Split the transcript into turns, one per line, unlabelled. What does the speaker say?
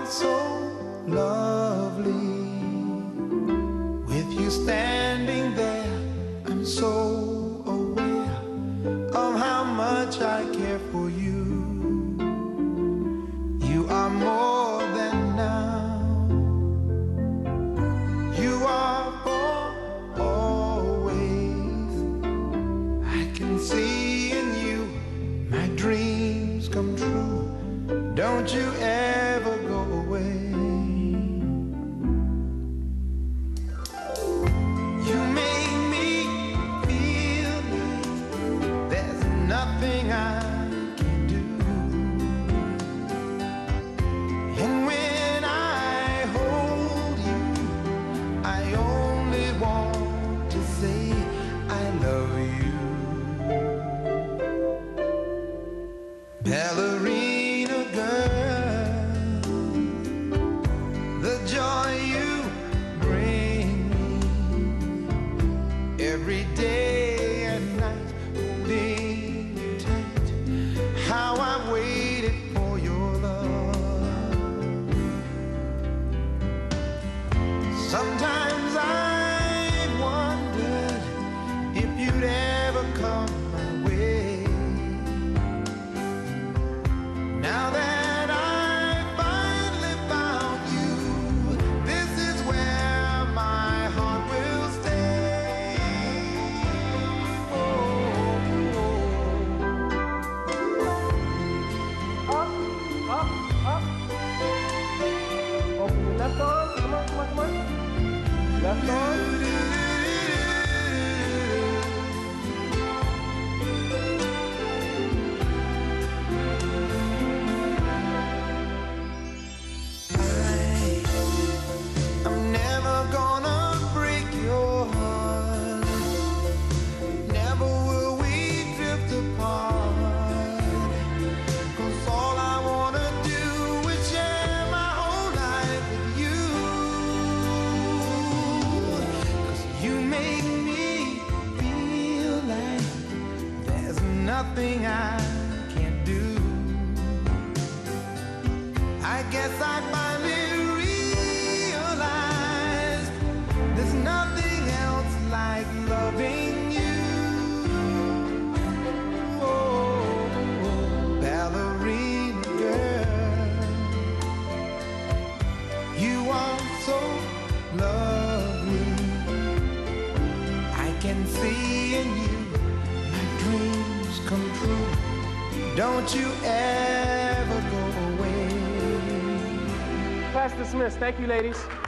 so lovely. With you standing there, I'm so aware of how much I care for you. You are more than now. You are for always. I can see in you my dreams come true. Don't you ever go away. You make me feel like there's nothing I can do. And when I hold you, I only want to say I love you. Ballerina girl, the joy you bring me every day and night, holding you tight. How I've waited for your love. Sometimes I've wondered if you'd ever come my way. Now that I finally found you, this is where my heart will stay.
Up, up, up. Open your left arm. Come on, come on, come on. Left arm.
I'm never gonna break your heart. Never will we drift apart. 'Cause all I wanna do is share my whole life with you. 'Cause you make me feel like there's nothing I can't do. I guess I finally realized there's nothing else like loving you. Oh, ballerina girl, you are so lovely. I can see in you my dreams come true. Don't you ever go away.
Class dismissed. Thank you, ladies.